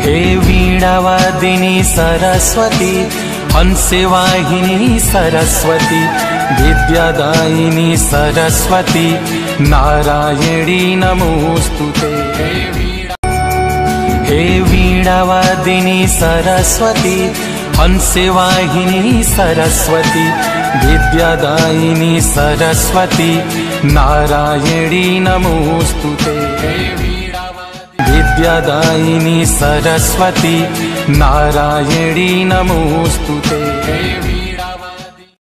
हे वीणावादिनी सरस्वती, हंसवाहिनी सरस्वती, विद्यादायिनी सरस्वती, नारायणी नमोस्तुते। हे वीणावादिनी सरस्वती, हंसवाहिनी सरस्वती, विद्यादायिनी सरस्वती, नारायणी नमोस्तुते। विद्यादायिनी सरस्वती, नारायणी नमोस्तुते।